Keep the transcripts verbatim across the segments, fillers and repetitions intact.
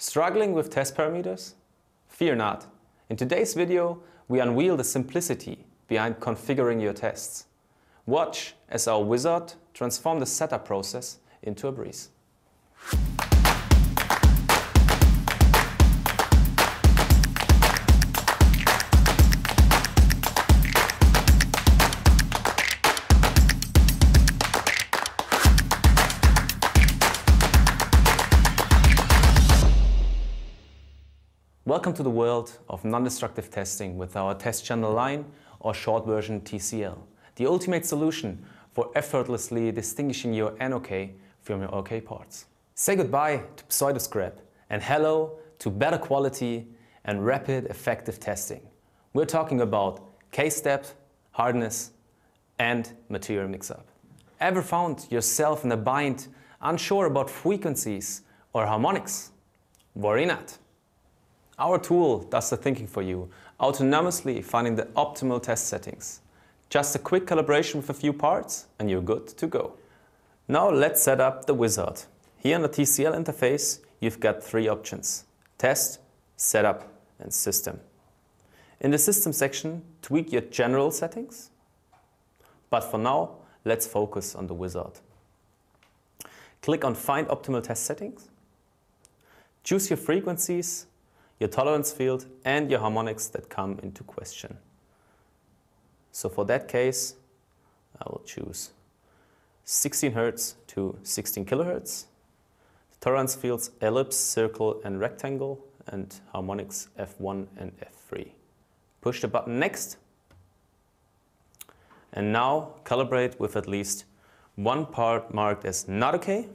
Struggling with test parameters? Fear not. In today's video, we unveil the simplicity behind configuring your tests. Watch as our wizard transforms the setup process into a breeze. Welcome to the world of non-destructive testing with our test channel line, or short version T C L, the ultimate solution for effortlessly distinguishing your N O K from your OK parts. Say goodbye to pseudo-scrap and hello to better quality and rapid effective testing. We're talking about case depth, hardness and material mix-up. Ever found yourself in a bind, unsure about frequencies or harmonics? Worry not. Our tool does the thinking for you, autonomously finding the optimal test settings. Just a quick calibration with a few parts and you're good to go. Now let's set up the wizard. Here on the T C L interface, you've got three options: test, setup and system. In the system section, tweak your general settings. But for now, let's focus on the wizard. Click on Find Optimal Test Settings. Choose your frequencies, your tolerance field and your harmonics that come into question. So for that case, I will choose sixteen hertz to sixteen kilohertz. The tolerance fields ellipse, circle and rectangle, and harmonics F one and F three. Push the button Next. And now calibrate with at least one part marked as not okay,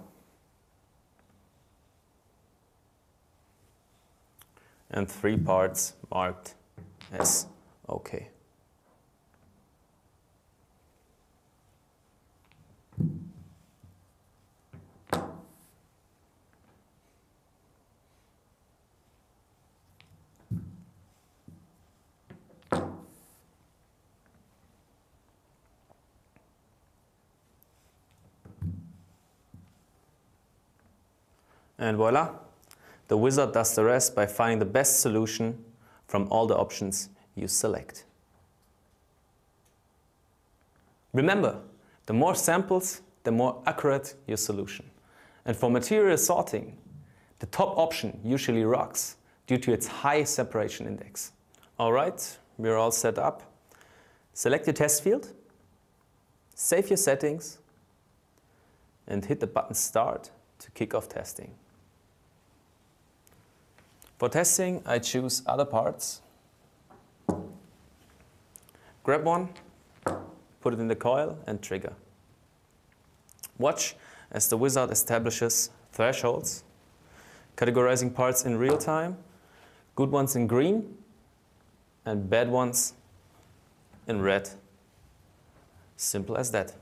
and three parts marked as OK. And voila! The wizard does the rest by finding the best solution from all the options you select. Remember, the more samples, the more accurate your solution. And for material sorting, the top option usually rocks due to its high separation index. All right, we're all set up. Select your test field, save your settings, and hit the button Start to kick off testing. For testing, I choose other parts. Grab one, put it in the coil and trigger. Watch as the wizard establishes thresholds, categorizing parts in real time, good ones in green and bad ones in red. Simple as that.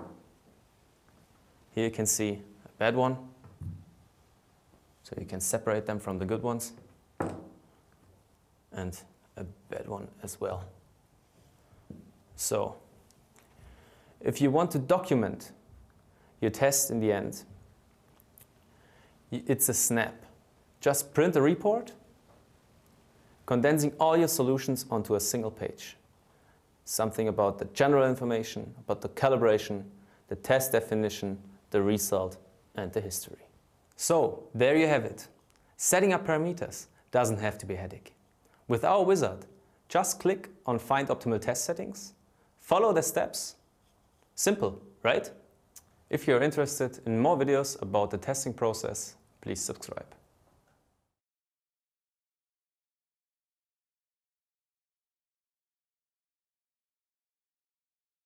Here you can see a bad one, so you can separate them from the good ones, and a bad one as well. So, if you want to document your test in the end, it's a snap. Just print a report, condensing all your solutions onto a single page. Something about the general information, about the calibration, the test definition, the result, and the history. So, there you have it. Setting up parameters doesn't have to be a headache. With our wizard, just click on Find Optimal Test Settings, follow the steps. Simple, right? If you're interested in more videos about the testing process, please subscribe.